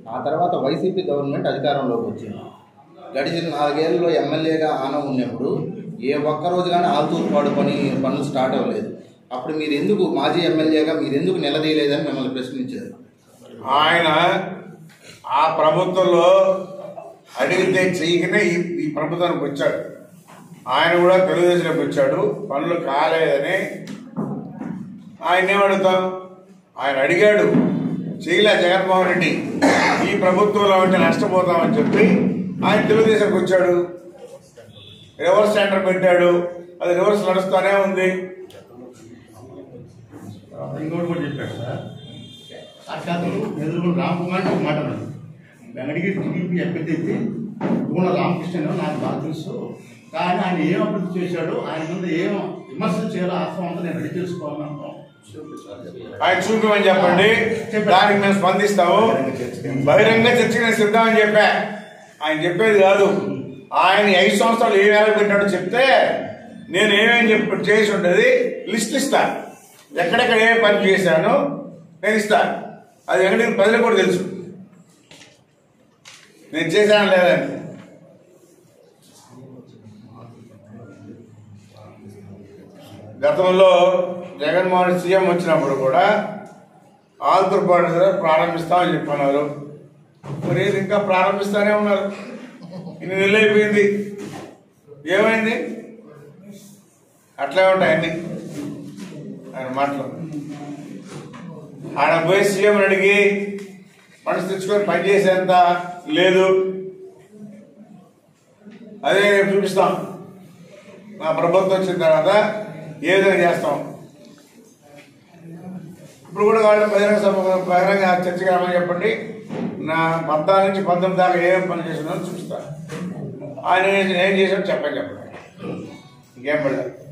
ఆ తర్వాత YCP government అధికారంలోకి వచ్చింది. గడిచిన 4 ఏళ్లలో ఎమ్మెల్యేగా ఆనం ఉన్నప్పుడు ఏ ఒక్కరోజు కానీ ఆల్తూర్పాడు పనులు స్టార్ట్ అవ్వలేదు. అప్పుడు మీరు ఎందుకు మాజీ ఎమ్మెల్యేగా మీరు ఎందుకు నిలదీయలేదని మిమ్మల్ని ప్రశ్నించారు. ఆయన ఆ ప్రభుత్వంలో అడిగితే చేయకనే ఈ ప్రభుత్వానికి వచ్చాడు. ఆయన కూడా తెలుగుదేశంలోకి వచ్చాడు. పనులు కాలేదని ఆయన ఏమడుగుతాం? ఆయన అడిగాడు, చేయలే జగన్మోహన్ రెడ్డి. ఈ ప్రభుత్వంలో ఉంటే నష్టపోతామని చెప్పి ఆయన తెలుగుదేశంకి వచ్చాడు. రివర్స్ టెండర్ పెట్టాడు. అది రివర్స్ నడుస్తూనే ఉంది. ఇంకోటి కూడా చెప్పాడు సార్. సాక్షాత్తు ఎదురు రామకుమార్ ఒక మాట అన్నాడు. వెంకటగిరి టీడీపీ ఎక్కడైతే గుణ రామకృష్ణ నాకు బాగా తెలుసు, కానీ ఆయన ఏం అభివృద్ధి చేశాడు, ఆయన మీద ఏం విమర్శలు చేయాలో ఆత్మ అంతా నేను రెడీ తెలుసుకోవాలను. ఆయన చూపమని చెప్పండి, దానికి మేము స్పందిస్తాము. బహిరంగ చర్చకి నేను సిద్ధమని చెప్పా. ఆయన చెప్పేది కాదు. ఆయన 5 సంవత్సరాలు ఏ వేళ పెట్టాడో చెప్తే నేను ఏమేమి చేసి ఉంటుంది లిస్ట్ ఇస్తాను. ఎక్కడెక్కడ ఏ పని చేశానో నేను ఇస్తాను. అది వెంకటగిరి ప్రజలకు కూడా తెలుసు నేను చేశాను లేదని. గతంలో జగన్మోహన్ సీఎం వచ్చినప్పుడు కూడా ఆల్తూర్పాడు ప్రారంభిస్తామని చెప్పన్నారు. మరి ఇంకా ప్రారంభిస్తానే ఉన్నారు. ఇన్ని నెలలు అయిపోయింది, ఏమైంది? అట్లే ఉంటాయండి ఆయన మాటలు. ఆయన పోయి సీఎం అడిగి మనసు తెచ్చుకొని పనిచేసేంత లేదు. అదే రేపు చూపిస్తాం. నా ప్రభుత్వం వచ్చిన తర్వాత ఏ విధంగా చేస్తాం. ఇప్పుడు కూడా వాళ్ళు బహిరంగ చర్చకి రమ్మని చెప్పండి. నా 14 నుంచి 19 దాకా ఏం పని చేసిందో చూపిస్తాను. ఆయన ఏం చేసాడో చెప్పండి. ఇంకేం పడలేదు.